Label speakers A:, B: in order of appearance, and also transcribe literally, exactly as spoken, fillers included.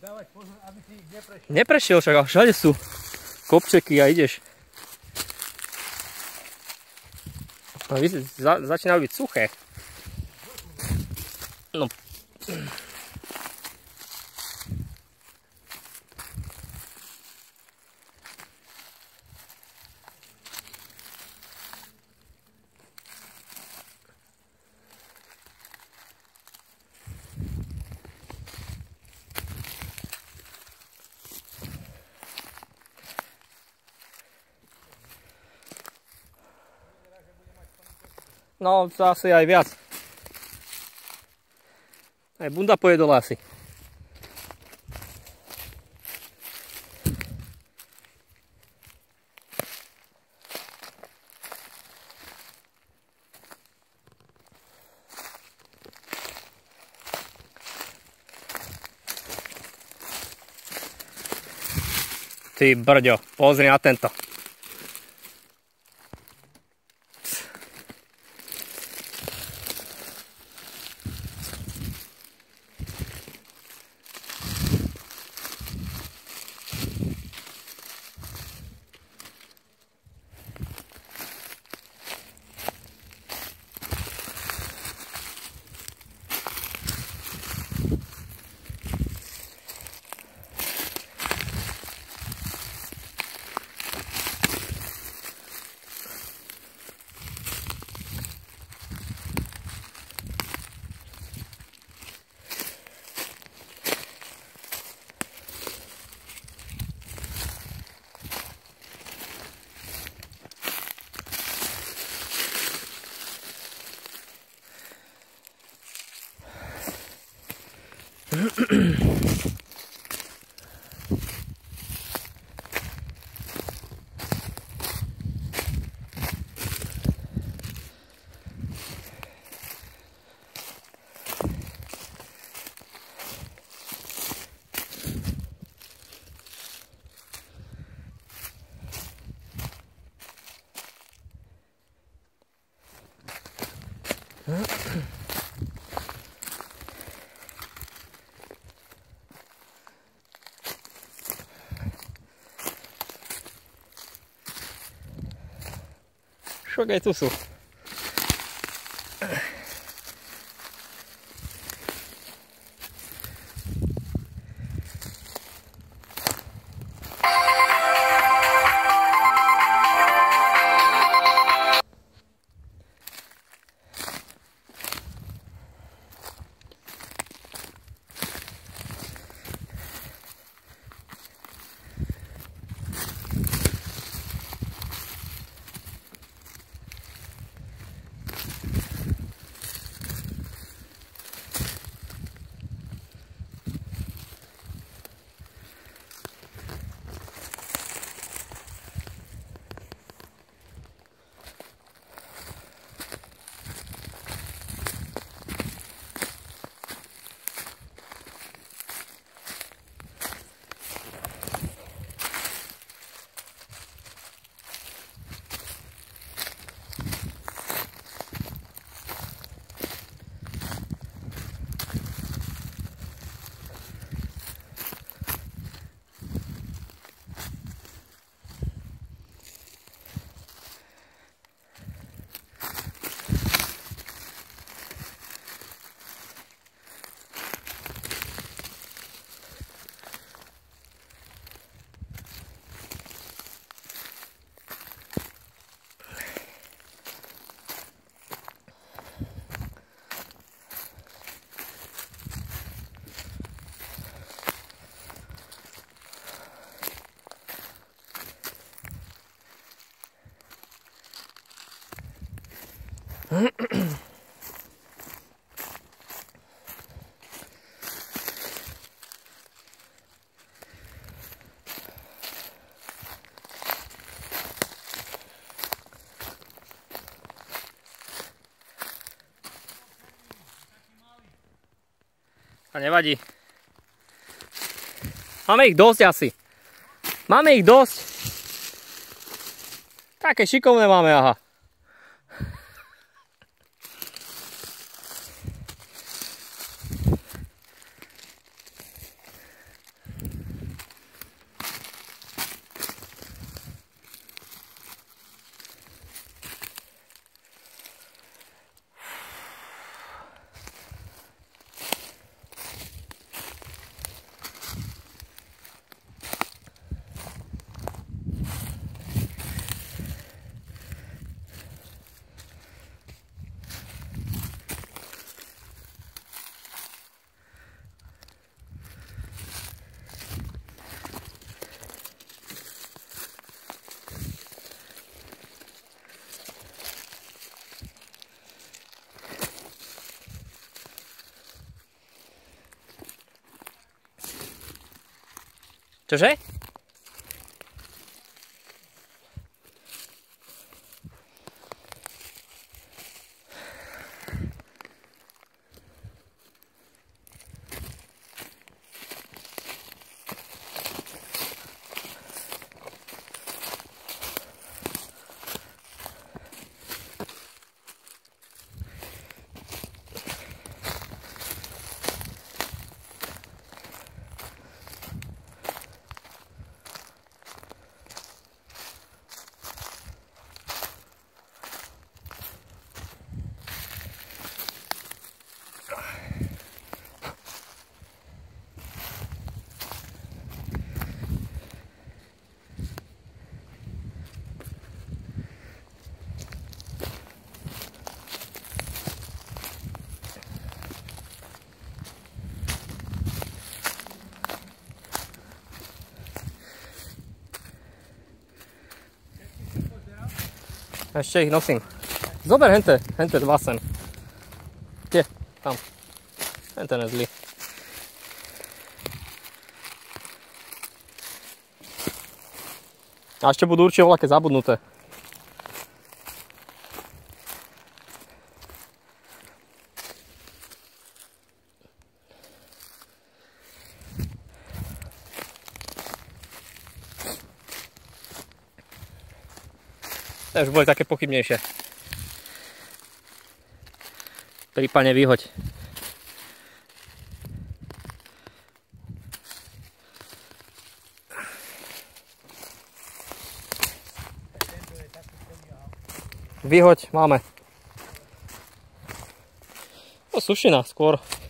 A: dávať pozor, aby si ich neprešiel.
B: Neprešiel však, a všade sú kopčeky a ideš. No, za, začínajú byť suché. No. No, zase aj viac. Aj bunda pôjde dole asi. Ty brďo, pozri na tento. Však aj tu sú. A nevadí. Máme ich dosť asi. Máme ich dosť. Také šikovné máme, aha. Čože? Ešte ich nosím. Zober hente, hente dva sem. Kde? Tam. Hente nezlý. A ešte budú určite voľaké zabudnuté. To už boli také pochybnejšie. Prípadne vyhoď. Vyhoď, máme. No sušina skôr.